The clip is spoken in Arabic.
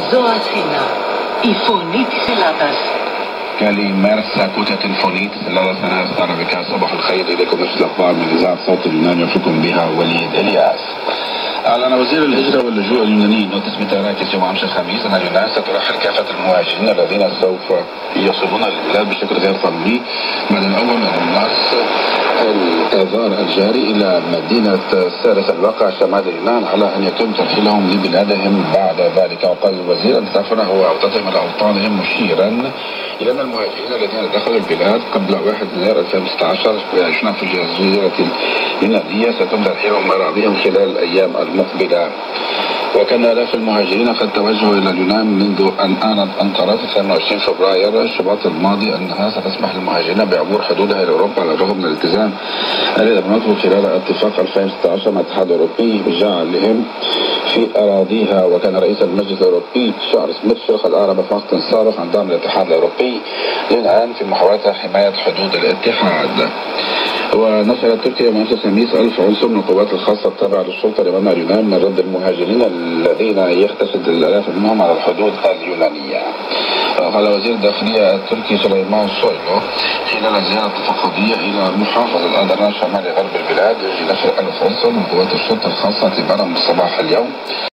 Ζω Αθήνα. Η φωνή της Ελλάδας. كالمارس ساكوتة الفونيت التي سنستعرض بك. صباح الخير إليكم نشرة الأخبار من إذاعة صوت اليونان يوفقكم بها وليد إلياس. أعلن وزير الهجرة واللجوء اليوناني نوتس ميتاراكيس يوم أمس الخميس أن اليونان سترحل كافة المهاجرين الذين سوف يصلون للبلاد بشكل غير قانوني بعد الأول من مارس الآذار الجاري إلى مدينة سارس الواقع شمال اليونان على أن يتم ترحيلهم لبلادهم بعد ذلك. وقال الوزير أن سفره عودتهم إلى أوطانهم، مشيرا إلى أن المهاجرين الذين دخلوا البلاد قبل 1 يناير 2016 ويعيشون في الجزيرة اليونانية سيتم ترحيلهم من أراضيهم خلال الأيام المقبلة. وكان آلاف المهاجرين قد توجهوا إلى اليونان منذ أن أعلنت أنقرة في 28 فبراير شباط الماضي أنها ستسمح للمهاجرين بعبور حدودها إلى أوروبا على الرغم من الالتزام الذي أبرمته خلال اتفاق 2016 مع الاتحاد الأوروبي بجعلهم في أراضيها. وكان رئيس المجلس الأوروبي تشارلز ميتشل قد أعرب في وقت سابق عن دعم الاتحاد الأوروبي للآن في محاولة حماية حدود الاتحاد. ونشرت تركيا أمس الخميس 1000 عنصر من القوات الخاصة التابعة للشرطة لمنع اليونان من رد المهاجرين الذين يختفد الآلاف منهم على الحدود اليونانية. قال وزير الداخلية التركي سليمان سويلو خلال زيارة تفقدية إلى محافظة أدرنا شمال غرب البلاد يجري دخل 1000 عنصر من قوات الشرطة الخاصة اعتبارا من صباح اليوم